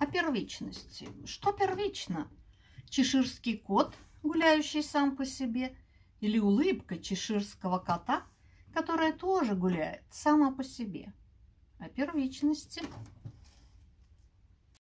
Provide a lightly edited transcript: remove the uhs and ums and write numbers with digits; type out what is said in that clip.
о первичности. Что первично? Чеширский кот, гуляющий сам по себе, или улыбка чеширского кота, которая тоже гуляет сама по себе? О первичности.